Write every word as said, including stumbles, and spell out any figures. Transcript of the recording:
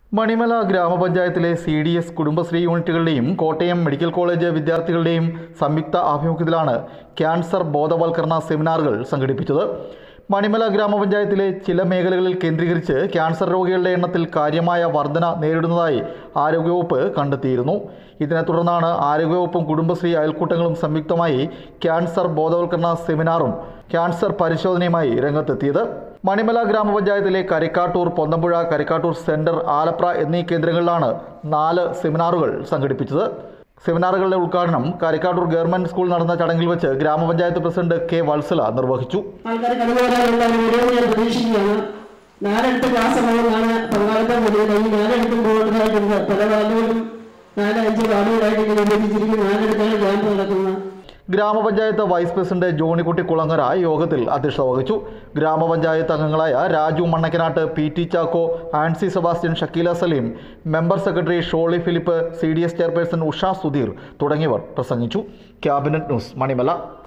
മണിമല ഗ്രാമപഞ്ചായത്തിലെ C D S Kudumbashree യൂണിറ്റുകളുടെയും Kottayam medical college വിദ്യാർത്ഥികളുടെയും സംയുക്ത ആഭിമുഖ്യത്തിലാണ് ക്യാൻസർ ബോധവൽക്കരണ സെമിനാറുകൾ സംഘടിപ്പിച്ചത്. മണിമല ഗ്രാമപഞ്ചായത്തിലെ ചില മേഖലകളിൽ കേന്ദ്രീകരിച്ച് ക്യാൻസർ രോഗികളുടെ എണ്ണത്തിൽ കാര്യമായ വർധന നേരിടുന്നതായി ആരോഗ്യവകുപ്പ് കണ്ടെത്തിയിരുന്നു. ഇതിനെ തുടർന്നാണ് ആരോഗ്യവകുപ്പും കുടുംബശ്രീ അയൽക്കൂട്ടങ്ങളും സംയുക്തമായി ക്യാൻസർ ബോധവൽക്കരണ സെമിനാറും ക്യാൻസർ പരിശോധനയുമായി രംഗത്തെത്തിയത്. മണിമല ഗ്രാമപഞ്ചായത്തിലെ കരിക്കാട്ടൂർ, പൊന്തമ്പുഴ, കരിക്കാട്ടൂർ സെന്റർ, ആലപ്ര എന്നീ കേന്ദ്രങ്ങളിലാണ് നാല് സെമിനാറുകൾ സംഘടിപ്പിച്ചത്. സെമിനാറുകളുടെ ഉദ്ഘാടനം കരിക്കാട്ടൂർ ഗവൺമെന്റ് സ്കൂളിൽ നടന്ന ചടങ്ങിൽ വെച്ച് ഗ്രാമപഞ്ചായത്ത് പ്രസിഡന്റ് കെ വത്സല നിർവഹിച്ചു. ഗ്രാമപഞ്ചായത്ത് വൈസ് പ്രസിഡന്റ് ജോണിക്കുട്ടി കുളങ്ങര യോഗത്തിൽ അധ്യക്ഷത വഹിച്ചു. ഗ്രാമപഞ്ചായത്ത് അംഗങ്ങളായ Raju Mannakkanatt, P T Chacko, Ancy Sebastian, Shakeela Saleem, member secretary Sholy Philip, C D S chairperson Usha Sudheer തുടങ്ങിയവർ പ്രസംഗിച്ചു. Cabinet news, Manimala.